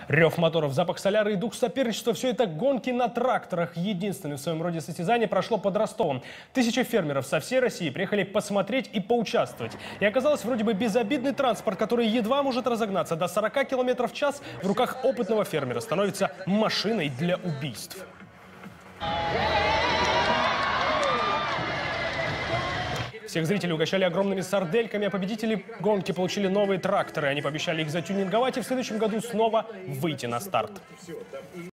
Рев моторов, запах соляры и дух соперничества – все это гонки на тракторах. Единственное в своем роде состязание прошло под Ростовом. Тысячи фермеров со всей России приехали посмотреть и поучаствовать. И оказалось, вроде бы безобидный транспорт, который едва может разогнаться до 40 км в час, в руках опытного фермера становится машиной для убийств. Всех зрителей угощали огромными сардельками, а победители гонки получили новые тракторы. Они пообещали их затюнинговать и в следующем году снова выйти на старт.